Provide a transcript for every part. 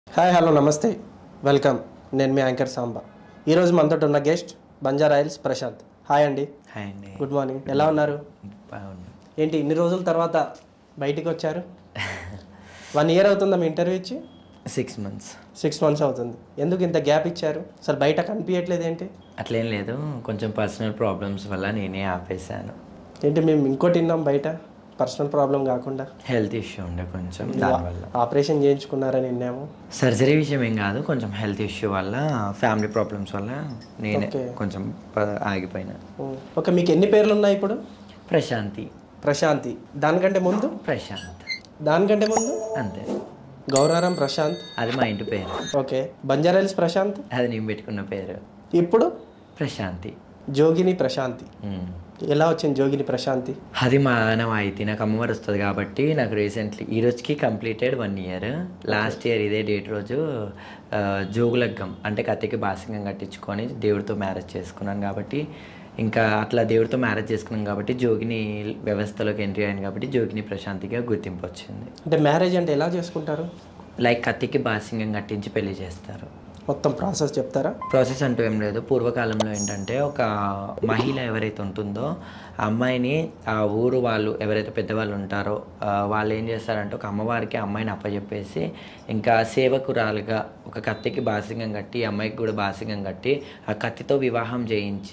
Hi hello నమస్తే welcome. నేను మీ anchor Samba. ఈరోజు మనతో ఉన్న గెస్ట్ బంజారా హిల్స్ ప్రశాంత్. హాయ్ అండి. హాయ్ అండి. Good morning. ఎలా ఉన్నారు? బాగున్నా. ఏంటి ఇన్ని రోజుల తర్వాత బయటికి వచ్చారు? 1 year అవుతుందా మీ ఇంటర్వ్యూ ఇచ్చి? 6 months. 6 months అవుతుంది. ఎందుకు ఇంత గ్యాప్ ఇచ్చారు? అసలు బయట కనిపించట్లేదు ఏంటి? అట్లేం లేదు, కొంచెం పర్సనల్ ప్రాబ్లమ్స్ వల్ల నేనే ఆపేసాను. ఏంటి మేము ఇంకోటి విన్నాం బయట, పర్సనల్ ప్రాబ్లం కాకుండా హెల్త్ ఇష్యూ ఉండే కొంచెం, దానివల్ల. ఆపరేషన్ చేయించుకున్నారని విన్నాము. సర్జరీ విషయం ఏం కాదు, కొంచెం హెల్త్ ఇష్యూ వల్ల, ఫ్యామిలీ ప్రాబ్లమ్స్ వల్ల నేనే కొంచెం ఆగిపోయినా. ఓకే, మీకు ఎన్ని పేర్లు ఉన్నాయి ఇప్పుడు? ప్రశాంతి. ప్రశాంతి. దానికంటే ముందు ప్రశాంత్. దానికంటే ముందు అంతే. గౌరారం ప్రశాంత్. అది మా ఇంటి పేరు. ఓకే. బంజారా హిల్స్ ప్రశాంత్. అది నేను పెట్టుకున్న పేరు. ఇప్పుడు ప్రశాంతి. జోగిని ప్రశాంతి. ఎలా వచ్చింది జోగిని ప్రశాంతి? అది మా ఆనవాయితీ. నాకు అమ్మవారు వస్తుంది కాబట్టి నాకు రీసెంట్లీ ఈ రోజుకి కంప్లీటెడ్ 1 year. లాస్ట్ ఇయర్ ఇదే డేట్ రోజు జోగులగ్గం అంటే కత్తికి బాసింగం కట్టించుకొని దేవుడితో మ్యారేజ్ చేసుకున్నాను కాబట్టి, ఇంకా అట్లా దేవుడితో మ్యారేజ్ చేసుకున్నాను కాబట్టి జోగిని వ్యవస్థలోకి ఎంట్రీ అయ్యాను కాబట్టి జోగిని ప్రశాంతిగా గుర్తింపు వచ్చింది. అంటే మ్యారేజ్ అంటే ఎలా చేసుకుంటారు? లైక్ కత్తికి బాసింగం కట్టించి పెళ్లి చేస్తారు. మొత్తం ప్రాసెస్ చెప్తారా? ప్రాసెస్ అంటూ ఏం లేదు. పూర్వకాలంలో ఏంటంటే ఒక మహిళ ఎవరైతే ఉంటుందో ఆ అమ్మాయిని ఆ ఊరు వాళ్ళు ఎవరైతే పెద్దవాళ్ళు ఉంటారో వాళ్ళు ఏం చేస్తారంటే ఒక అమ్మవారికి అమ్మాయిని అప్పచెప్పేసి ఇంకా సేవకురాలుగా ఒక కత్తికి బాసింగం కట్టి, అమ్మాయికి కూడా బాసింగం కట్టి ఆ కత్తితో వివాహం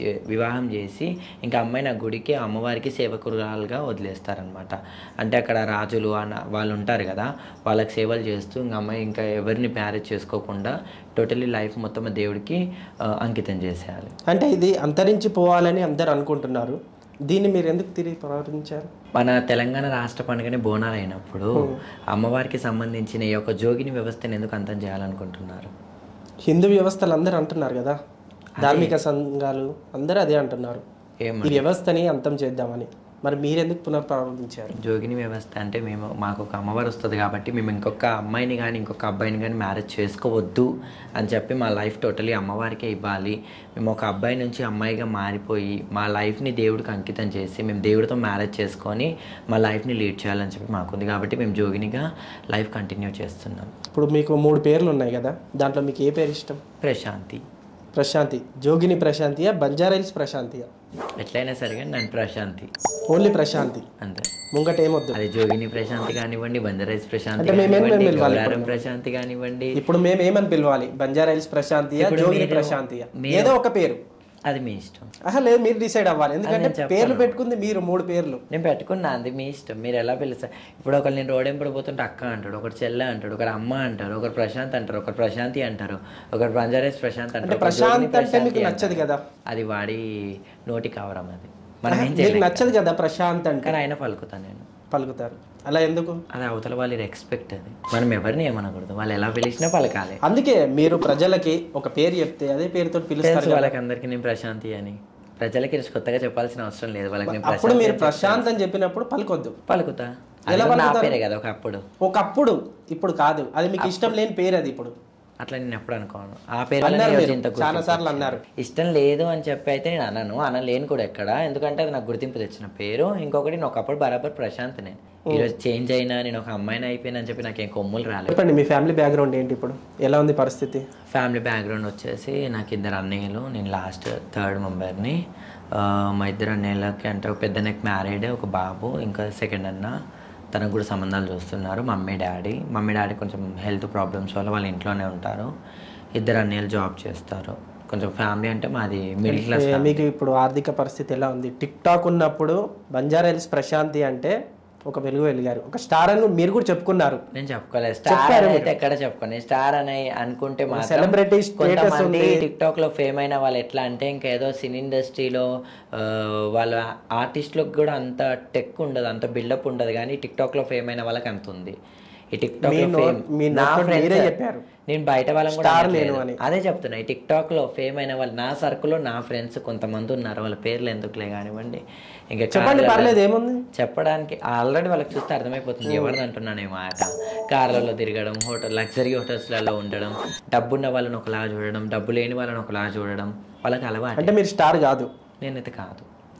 చేసి ఇంకా అమ్మాయిని ఆ గుడికి అమ్మవారికి సేవకురాలుగా వదిలేస్తారనమాట. అంటే అక్కడ రాజులు వాళ్ళు ఉంటారు కదా, వాళ్ళకి సేవలు చేస్తూ ఇంకా అమ్మాయి ఇంకా ఎవరిని మ్యారేజ్ చేసుకోకుండా టోటలీ లైఫ్ మొత్తం దేవుడికి అంకితం చేసేయాలి. అంటే ఇది అంతరించిపోవాలని అందరు అనుకుంటున్నారు, దీన్ని మీరు ఎందుకు తిరిగి ప్రవర్తించారు? మన తెలంగాణ రాష్ట్ర పండుగని బోనాలు అయినప్పుడు అమ్మవారికి సంబంధించిన ఈ యొక్క జోగిని వ్యవస్థను ఎందుకు అంతం చేయాలనుకుంటున్నారు? హిందూ వ్యవస్థలు అందరూ అంటున్నారు కదా, ధార్మిక సంఘాలు అందరూ అదే అంటున్నారు, ఈ వ్యవస్థని అంతం చేద్దామని. మరి మీరెందుకు పునఃప్రారంభించారు? జోగిని వ్యవస్థ అంటే మాకు ఒక అమ్మవారు వస్తుంది కాబట్టి మేము ఇంకొక అమ్మాయిని కానీ ఇంకొక అబ్బాయిని కానీ మ్యారేజ్ చేసుకోవద్దు అని చెప్పి మా లైఫ్ టోటలీ అమ్మవారికే ఇవ్వాలి. మేము ఒక అబ్బాయి నుంచి అమ్మాయిగా మారిపోయి మా లైఫ్ని దేవుడికి అంకితం చేసి మేము దేవుడితో మ్యారేజ్ చేసుకొని మా లైఫ్ని లీడ్ చేయాలని చెప్పి మాకుంది కాబట్టి మేము జోగినిగా లైఫ్ కంటిన్యూ చేస్తున్నాం. ఇప్పుడు మీకు 3 పేర్లు ఉన్నాయి కదా, దాంట్లో మీకు ఏ పేరు ఇష్టం? ప్రశాంతి. ప్రశాంతి. జోగిని ప్రశాంతియా, బంజారా హిల్స్ ప్రశాంతియా? ఎట్లయినా సరే కానీ నన్ను ప్రశాంతి. ఓన్లీ ప్రశాంతి అంతే, ముంగట ఏమొద్దు. అది జోగిని ప్రశాంతి కానివ్వండి, బంజారా హిల్స్ ప్రశాంతి అంటే కానివ్వండి, ప్రశాంతి కానివ్వండి. ఇప్పుడు మేము ఏమని పిలవాలి? బంజారా హిల్స్ ప్రశాంతియా, జోగిని ప్రశాంతియా? ఏదో ఒక పేరు, అది మీ ఇష్టం. లేదు, మీరు డిసైడ్ అవ్వాలి. ఎందుకంటే పేర్లు పెట్టుకుంది మీరు, 3 పేర్లు నేను పెట్టుకున్నా, అది మీ ఇష్టం. మీరు ఎలా పిలుస్తారు? ఇప్పుడు ఒకరు నేను రోడ్ ఎంపడి పోతుంటే అక్క అంటాడు, ఒకరు చెల్లె అంటాడు, ఒకరు అమ్మ అంటారు, ఒకరు ప్రశాంత్ అంటారు, ఒకరు ప్రశాంతి అంటారు, ఒకరు బంజారా హిల్స్ ప్రశాంత్ అంటారు. ప్రశాంత్ అంటే మీకు నచ్చదు కదా, అది వాడి నోటి కావరం. అది మనకి నచ్చదు కదా ప్రశాంత్ అంటే. కానీ ఆయన పలుకుతాను, నేను పలుకుతారు. అలా ఎందుకు? అది అవతల వాళ్ళ రెస్పెక్ట్. అది మనం ఎవరిని ఏమనకూడదు, వాళ్ళు ఎలా పిలిచినా పలకాలి. అందుకే మీరు ప్రజలకి ఒక పేరు చెప్తే అదే పేరుతో పిలుస్తారు. వాళ్ళకి అందరికి నేను ప్రశాంతి అని, ప్రజలకి కొత్తగా చెప్పాల్సిన అవసరం లేదు. వాళ్ళకి అప్పుడు మీరు ప్రశాంత్ అని చెప్పినప్పుడు పలుకొద్దు. పలుకుతా. నా పేరే కదా ఒకప్పుడు, ఇప్పుడు కాదు. అది మీకు ఇష్టం లేని పేరు అది. ఇప్పుడు అట్లా నేను ఎప్పుడు అనుకోను. ఆ పేరు చాలా సార్లు అన్నారు. ఇష్టం లేదు అని చెప్పి అయితే నేను అనలేను కూడా ఎక్కడ, ఎందుకంటే అది నాకు గుర్తింపు తెచ్చిన పేరు. ఇంకొకటి నేను ఒకప్పుడు బరాబర్ ప్రశాంత్, నేను ఈరోజు చేంజ్ అయినా, నేను ఒక అమ్మాయిని అయిపోయినా అని చెప్పి నాకేం కొమ్ములు రాలేదు. చెప్పండి, మీ ఫ్యామిలీ బ్యాక్గ్రౌండ్ ఏంటి? ఇప్పుడు ఎలా ఉంది పరిస్థితి? ఫ్యామిలీ బ్యాక్గ్రౌండ్ వచ్చేసి నాకు 2 అన్నయ్యలు, నేను లాస్ట్ 3rd మెంబర్ని. మా 2 అన్నయ్యలకి అంటే ఒక పెద్ద నాకు మ్యారీడ్, ఒక బాబు, ఇంకా సెకండ్ అన్న తనకు కూడా సంబంధాలు చూస్తున్నారు. మమ్మీ డాడీ కొంచెం హెల్త్ ప్రాబ్లమ్స్ వల్ల వాళ్ళు ఇంట్లోనే ఉంటారు. 2 అన్నయ్యలు జాబ్ చేస్తారు. కొంచెం ఫ్యామిలీ అంటే మాది మిడిల్ క్లాస్. మీకు ఇప్పుడు ఆర్థిక పరిస్థితి ఎలా ఉంది? టిక్ టాక్ ఉన్నప్పుడు బంజారా హిల్స్ ప్రశాంతి అంటే ఒక వెలిగారు, ఒక స్టార్ అని మీరు కూడా చెప్పుకున్నారు. నేను చెప్పుకోలేదు, స్టార్ అయితే ఎక్కడ చెప్పుకోండి. స్టార్ అని అనుకుంటే మా సెలబ్రిటీ టిక్ టాక్ లో ఫేమ్ అయిన వాళ్ళు ఎట్లా అంటే ఇంకా ఏదో సినీ ఇండస్ట్రీలో వాళ్ళ ఆర్టిస్టులకు కూడా అంత టెక్ ఉండదు, అంత బిల్డప్ ఉండదు, కానీ టిక్ టాక్ లో ఫేమ్ అయిన వాళ్ళకి అంత ఉంది. ఈ టిక్ టాక్ లో చెప్పారు, నేను బయట వాళ్ళని కూడా అదే చెప్తున్నా. ఈ టిక్ టాక్ లో ఫేమ్ అయిన వాళ్ళు నా సర్కిల్లో నా ఫ్రెండ్స్ కొంతమంది ఉన్నారు, వాళ్ళ పేర్లు ఎందుకులే కానివ్వండి. ఇంకా చెప్పడానికి ఆల్రెడీ వాళ్ళకి చూస్తే అర్థమైపోతుంది ఎవరిది అంటున్నాను ఈ మాట. కార్లలో తిరగడం, లగ్జరీ హోటల్స్లలో ఉండడం, డబ్బున్న వాళ్ళని ఒకలా చూడడం, డబ్బు లేని వాళ్ళని ఒకలా చూడడం వాళ్ళకి అలవాటు. అంటే మీరు స్టార్ కాదు? నేనైతే కాదు.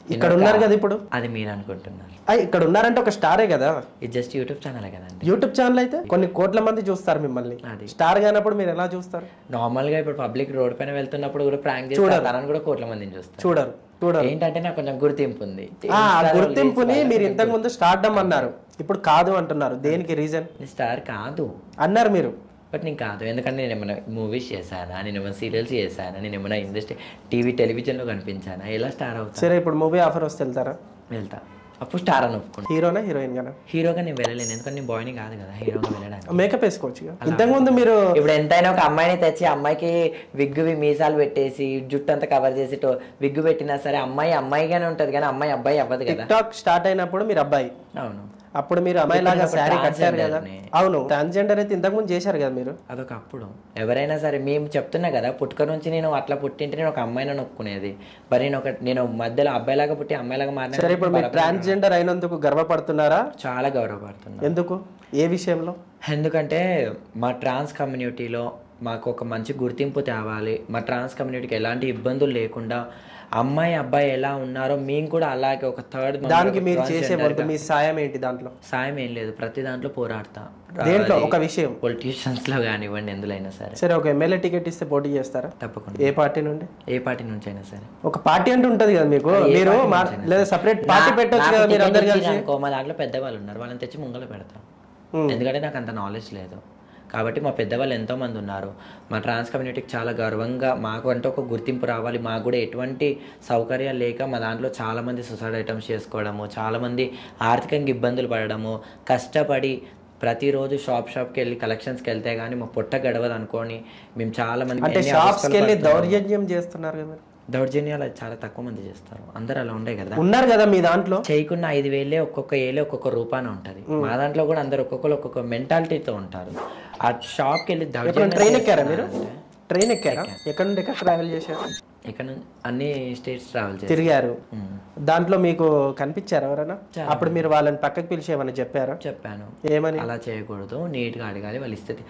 ఇక్కడ ఉన్నారు కదా ఇప్పుడు. అది మీరు అనుకుంటున్నారు. ఇక్కడ ఉన్నారంటే ఒక స్టారే కదా. ఇది జస్ట్ యూట్యూబ్ ఛానల్ కదండి. యూట్యూబ్ ఛానల్ అయితే కొన్ని కోట్ల మంది చూస్తారు మిమ్మల్ని. స్టార్ కానప్పుడు మీరు ఎలా చూస్తారు? నార్మల్ గా ఇప్పుడు పబ్లిక్ రోడ్ పైన వెళ్తున్నప్పుడు కూడా ప్రాంక్ చేస్తారు, తనని కూడా కోట్ల మందిని చూస్తారు. చూడరు. ఏంటంటే నాకు కొంచెం గుర్తింపు ఉంది. ఆ గుర్తింపుని మీరు ఇంతకు ముందు స్టార్డమ్ అన్నారు, ఇప్పుడు కాదు అంటున్నారు. దేనికి రీజన్? స్టార్ కాదు అన్నారు మీరు, బట్ నేను కాదు. ఎందుకంటే నేను ఏమైనా మూవీస్ చేశానా, నేను ఏమైనా సీరియల్స్ చేశానా, నేను ఏమైనా ఇండస్ట్రీ టెలివిజన్లో కనిపించానా, ఎలా స్టార్ అవుతా? సరే ఇప్పుడు మూవీ ఆఫర్ వస్తే వెళ్తారా? వెళ్తా. అప్పుడు స్టార్ అని ఒప్పుకుంటా. హీరోనా హీరోయిన్ గానా? హీరోగా నేను వెళ్ళలేను, ఎందుకంటే నేను బాయ్ని కాదు కదా హీరోగా వెళ్ళడానికి. మేకప్ వేసుకోవచ్చు. ఇంతకు ముందు మీరు ఇప్పుడు ఎంతైనా ఒక అమ్మాయిని తెచ్చి అమ్మాయికి విగ్గువి మీసాలు పెట్టేసి జుట్టు అంతా కవర్ చేసి విగ్గు పెట్టినా సరే అమ్మాయి అమ్మాయిగానే ఉంటది కానీ అమ్మాయి అబ్బాయి అవ్వదు కదా. టిక్టాక్ స్టార్ట్ అయినప్పుడు మీరు అబ్బాయి, అవును, అప్పుడు మీరు అమ్మాయి లాగా శారీ కట్టారు కదా. అవును, ట్రాన్స్జెండర్ అయితే ఇంతకు ముందు చేశారు కదా మీరు. అదొక అప్పుడు ఎవరైనా సరే మేము చెప్తున్నా కదా, పుట్టుక నుంచి నేను అట్లా పుట్టింటే నేను ఒక అమ్మాయిని నొక్కునేది, మరి నేను మధ్యలో అబ్బాయిలాగా పుట్టి అమ్మాయిలాగా మారిన. సరే ఇప్పుడు మీరు ట్రాన్స్జెండర్ అయినందుకు గర్వపడుతున్నారా? చాలా గౌరవపడుతున్నా. ఎందుకు? ఏ విషయంలో? ఎందుకంటే మా ట్రాన్స్ కమ్యూనిటీలో మాకు ఒక మంచి గుర్తింపు తేవాలి. మా ట్రాన్స్ కమ్యూనిటీకి ఎలాంటి ఇబ్బందులు లేకుండా అమ్మాయి అబ్బాయి ఎలా ఉన్నారో మేము కూడా అలాగే ఒక థర్డ్. దానికి మీరు చేసే మీ సాయం ఏంటి? దాంట్లో సాయం ఏం లేదు, ప్రతి దాంట్లో పోరాడతా. దేంట్లో ఒక విషయం, పొలిటీషియన్స్ లో కానివ్వండి, ఎందులైనా సరే. సరే ఒక ఎమ్మెల్యే టికెట్ ఇస్తే పోటీ చేస్తారా? తప్పకుండా. ఏ పార్టీ నుండి? ఏ పార్టీ నుంచి అయినా సరే. ఒక పార్టీ అంటూ ఉంటది కదా మీకు, మీరు లేదా సపరేట్ పార్టీ పెట్టొచ్చు కదా మీరు అందరు కలిసి. మా దాంట్లో పెద్దవాళ్ళు ఉన్నారు, వాళ్ళని తెచ్చి ముంగల పెడతాం. ఎందుకంటే నాకు అంత నాలెడ్జ్ లేదు కాబట్టి. మా పెద్దవాళ్ళు ఎంతోమంది ఉన్నారు. మా ట్రాన్స్ కమ్యూనిటీకి చాలా గర్వంగా మాకు అంటే ఒక గుర్తింపు రావాలి. మాకు కూడా ఎటువంటి సౌకర్యాలు లేక మా దాంట్లో చాలామంది సూసైడ్ ఐటమ్స్ చేసుకోవడము, చాలామంది ఆర్థికంగా ఇబ్బందులు పడడము, కష్టపడి ప్రతిరోజు షాప్కి వెళ్ళి కలెక్షన్స్కి వెళ్తే కానీ మా పొట్ట గడవదు అనుకోని మేము చాలామంది షాప్స్కి వెళ్ళి దౌర్జన్యం చేస్తున్నారు కదా. దౌర్జన్యాలు చాలా తక్కువ మంది చేస్తారు, అందరు అలా ఉండే కదా. ఉన్నారు కదా మీ దాంట్లో. చేయకున్న 5,000 ఒక్కొక్క ఏళ్ళే ఒక్కొక్క రూపాన ఉంటుంది. మా దాంట్లో కూడా అందరు ఒక్కొక్కరు ఒక్కొక్క మెంటాలిటీతో ఉంటారు. ఆ షాప్కి వెళ్ళి ట్రైన్ ఎక్కారా మీరు? ట్రైన్ ఎక్కారా? ఎక్కడ నుండి ఎక్కడ ట్రావెల్ చేశారు? ఇక్కడ అన్ని స్టేట్స్ ట్రావెల్ చేసి తిరిగారు. దాంట్లో మీకు కనిపించారు ఎవరైనా? అప్పుడు మీరు వాళ్ళని పక్కకి పిలిచి ఏమన్నా చెప్పారా? చెప్పాను. ఏమని? అలా చేయకూడదు, నీట్గా అడగాలి వాళ్ళ ఇస్తే.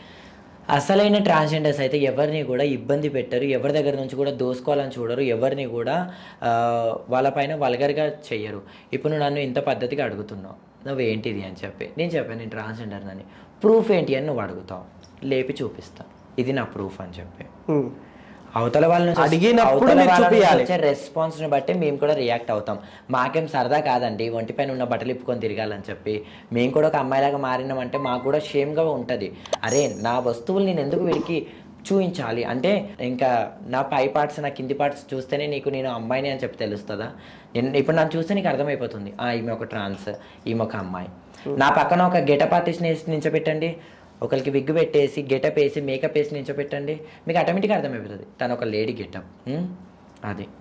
అసలైన ట్రాన్స్జెండర్స్ అయితే ఎవరిని కూడా ఇబ్బంది పెట్టరు, ఎవరి దగ్గర నుంచి కూడా దోసుకోవాలని చూడరు, ఎవరిని కూడా వాళ్ళపైన వల్గర్గా చెయ్యరు. ఇప్పుడు నువ్వు నన్ను ఇంత పద్ధతిగా అడుగుతున్నావు, నువ్వేంటిది అని చెప్పి నేను చెప్పాను నేను ట్రాన్స్జెండర్ అని. ప్రూఫ్ ఏంటి అని నువ్వు అడుగుతావు, లేపి చూపిస్తా ఇది నా ప్రూఫ్ అని చెప్పి. అవతల వాళ్ళని వచ్చే రెస్పాన్స్ ని బట్టి మేము కూడా రియాక్ట్ అవుతాం. మాకేం సరదా కాదండి ఒంటిపైన ఉన్న బట్టలు ఇప్పుకొని తిరగాలని చెప్పి. మేము కూడా ఒక అమ్మాయిలాగా మారినామంటే మాకు కూడా షేమ్గా ఉంటుంది. అరే నా వస్తువులు నేను ఎందుకు వీడికి చూపించాలి అంటే, ఇంకా నా పై పార్ట్స్ నా కింది పార్ట్స్ చూస్తేనే నేను అమ్మాయిని అని చెప్పి తెలుస్తుందా? ఇప్పుడు నన్ను చూస్తే నీకు అర్థమైపోతుంది ఈమె ఒక ట్రాన్స్, ఈమె ఒక అమ్మాయి. నా పక్కన ఒక గెటప్ ఆర్టిస్ట్ని నించోపెట్టండి, ఒకరికి విగ్గు పెట్టేసి గెటప్ వేసి మేకప్ వేసి నించోపెట్టండి, మీకు ఆటోమేటిక్గా అర్థమైపోతుంది తను ఒక లేడీ గెటప్. అది